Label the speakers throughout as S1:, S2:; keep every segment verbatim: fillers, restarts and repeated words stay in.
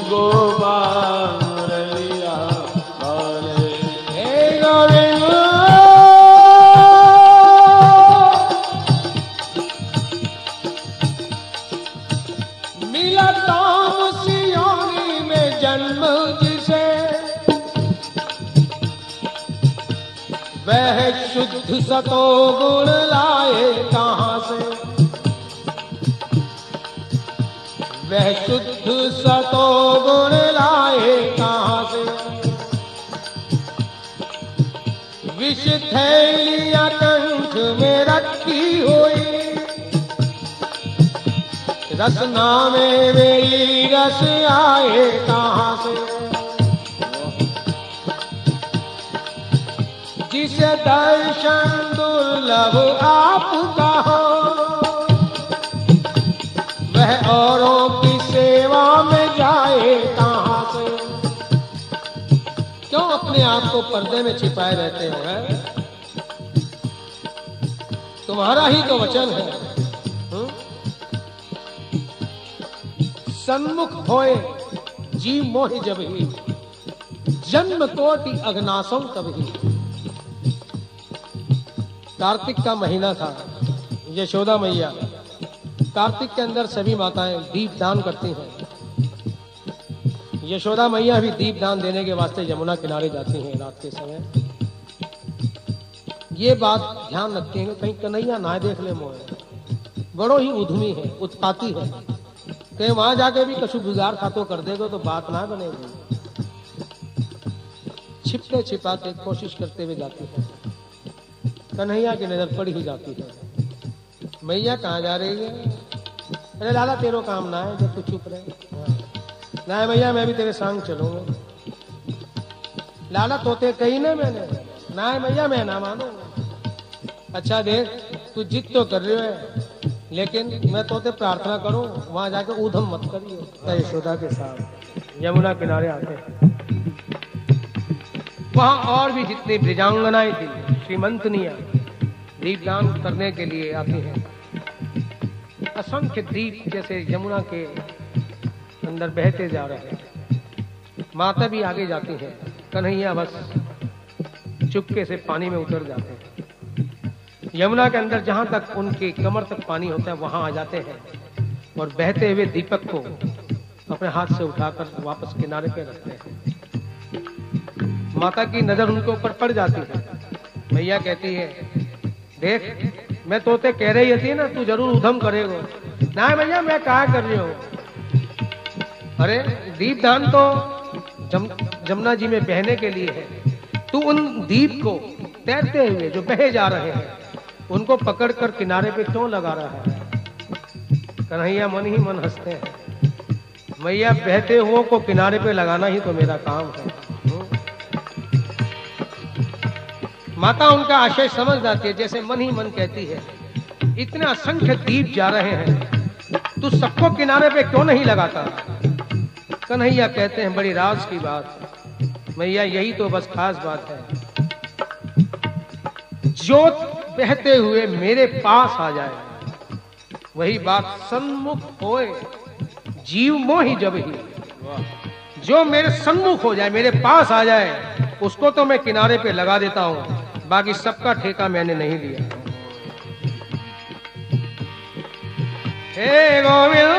S1: गोपाल मुरलिया बाले। हे गोविंद मिला तामसी योनि में जन्म जिसे, वह शुद्ध सतो गुण लाए कहाँ से। वह शुद्ध सतो गुण लाए कहाँ से। विष थैलियां कंठ में रखी हुई, रसना में मेरी रस आए कहाँ से। जिसे दर्शन दुर्लभ आपका हो, वह औरों की सेवा में जाए कहाँ से। क्यों अपने आप को पर्दे में छिपाए रहते हो? है तुम्हारा ही तो वचन है, हुँ? सन्मुख होए जीव मोहि जब ही, जन्म कोटि अघनासों तब ही। कार्तिक का महीना था, यशोदा मैया कार्तिक के अंदर सभी माताएं दीप दान करती हैं। यशोदा मैया भी दीप दान देने के वास्ते यमुना किनारे जाती हैं रात के समय। ये बात ध्यान रखते हैं कहीं कन्हैया ना देख ले मोहे, बड़ो ही उद्यमी है, उत्पाती है, कहीं वहां जाके भी कछु बिगाड़ खातो कर देगा तो बात ना बनेगी। छिपते छिपाते कोशिश करते हुए जाती है। कन्हैया की नजर पड़ी ही जाती है। मैया कहाँ जा रही है? अरे लाला तेरो काम ना है, जब तू चुप रहे। ना मैया मैं भी तेरे संग चलूंगा। लाला तोते कही ना मैंने, ना मैया मैं ना मानूंगा। अच्छा देख तू जिद तो कर रही है, लेकिन मैं तोते प्रार्थना करूं वहां जाकर ऊधम मत करियो। यशोदा के साथ यमुना किनारे आते हैं। वहां और भी जितनी ब्रजांगनाएं थी, श्रीमंतनियां दीपदान करने के लिए आती हैं। असंख्य दीप जैसे यमुना के अंदर बहते जा रहे हैं। माता भी आगे जाती है, कन्हैया बस चुपके से पानी में उतर जाते हैं। यमुना के अंदर जहां तक उनके कमर तक पानी होता है वहां आ जाते हैं और बहते हुए दीपक को अपने हाथ से उठाकर वापस किनारे पे रखते हैं। माता की नजर उनके ऊपर पड़ जाती है। मैया कहती है देख मैं तोते कह रही थी ना तू जरूर उधम करेगा। ना भैया मैं कहा कर रही हूँ। अरे दीपदान तो जम, जमुना जी में बहने के लिए है। तू उन दीप को तैरते हुए जो बहे जा रहे हैं उनको पकड़कर किनारे पे क्यों लगा रहा है? कन्हैया मन ही मन हंसते हैं। मैया बहते हुओं को किनारे पे लगाना ही तो मेरा काम है। माता उनका आशय समझ जाती है, जैसे मन ही मन कहती है इतने असंख्य दीप जा रहे हैं तू सबको किनारे पे क्यों नहीं लगाता? कन्हैया कहते हैं बड़ी राज की बात मैया, यही तो बस खास बात है। ज्योत बहते हुए मेरे पास आ जाए, वही बात सन्मुख होए जीव मोहि जब ही। जो मेरे सन्मुख हो जाए, मेरे पास आ जाए, उसको तो मैं किनारे पे लगा देता हूं, बाकी सबका ठेका मैंने नहीं लिया। हे गोविंद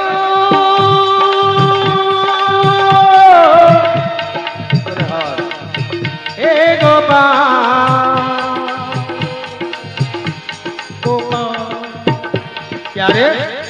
S1: हे गोपाल गोपाल प्यारे,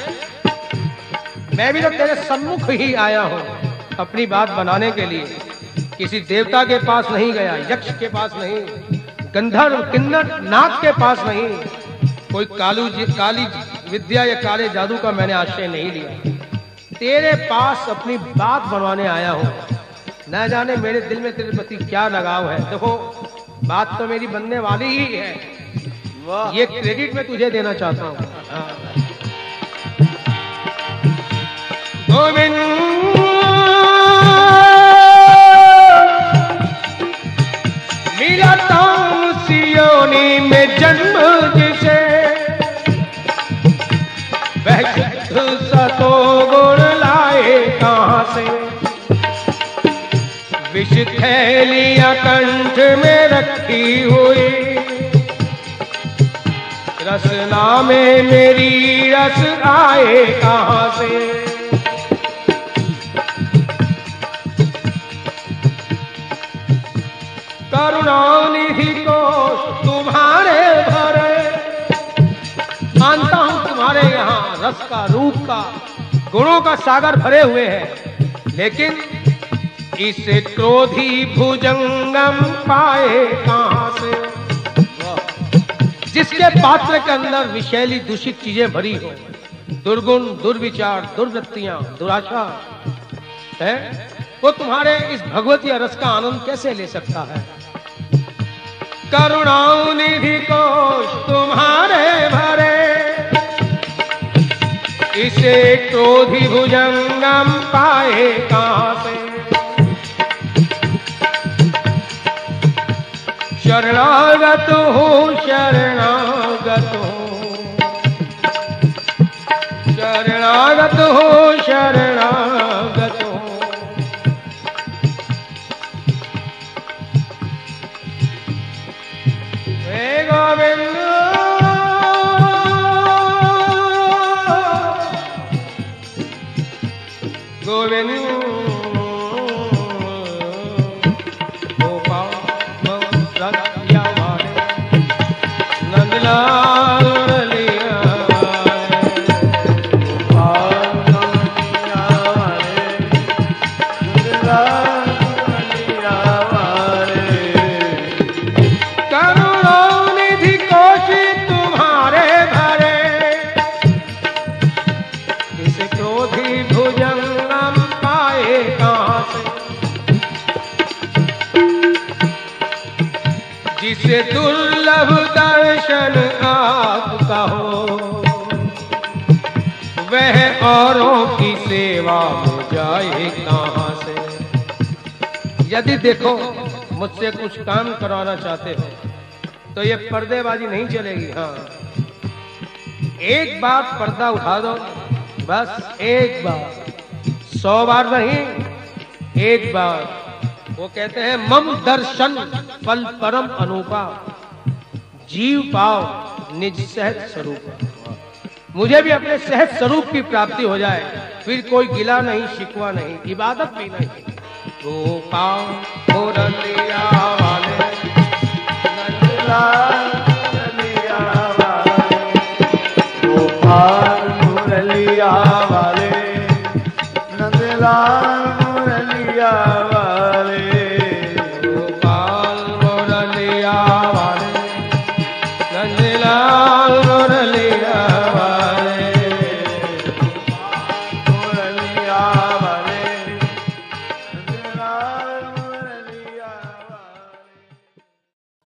S1: मैं भी तो तेरे सम्मुख ही आया हूं अपनी बात बनाने के लिए। किसी देवता के पास नहीं गया, यक्ष के पास नहीं, गंधर्व किन्नर नाथ के पास नहीं, कोई कालू काली विद्या या काले जादू का मैंने आश्रय नहीं लिया। तेरे पास अपनी बात बनवाने आया हूं। न जाने मेरे दिल में तेरे प्रति क्या लगाव है। देखो बात तो मेरी बनने वाली ही है, ये क्रेडिट मैं तुझे देना चाहता हूं। गोविंद मिला तामसी योनि में जन्म जिसे, वह शुद्ध सतो गुण लाए कहां से। इस थैलियां कंठ में रखी हुई, रसना में मेरी रस आए कहां से। करुणानिधि को तुम्हारे भरे, मानता हूं तुम्हारे यहाँ रस का, रूप का, गुणों का सागर भरे हुए हैं, लेकिन इस क्रोधी भुजंगम पाए कहां से, जिसके पात्र के अंदर विषैली दूषित चीजें भरी हो, दुर्गुण, दुर्विचार, दुर्वृत्तियां, दुराशा है, वो तुम्हारे इस भगवती रस का आनंद कैसे ले सकता है। करुणानिधि कोश तुम्हारे भरे, इसे क्रोधी भुजंगम पाए कहां से। शरणागत हूँ, शरणागत हूँ, शरणागत हूँ, शरणागत हूँ। हे गोविंद गोविंद जिसे दुर्लभ दर्शन आपका हो, वह औरों की सेवा में जाए कहां से। यदि देखो मुझसे कुछ काम करवाना चाहते हो तो ये पर्देबाजी नहीं चलेगी। हाँ, एक बार पर्दा उठा दो, बस एक बार, सौ बार नहीं, एक बार। वो कहते हैं मम दर्शन फल परम अनूपा, जीव पाव निज सहज स्वरूप। मुझे भी अपने सहज स्वरूप की प्राप्ति हो जाए, फिर कोई गिला नहीं, शिकवा नहीं, इबादत भी नहीं। रूपा मुरलिया वाले, मुरलिया वाले, रूपा मुरलिया वाले, नंदलाल मुरलिया वाले, गोपाल मुरलिया वाले, नंदलाल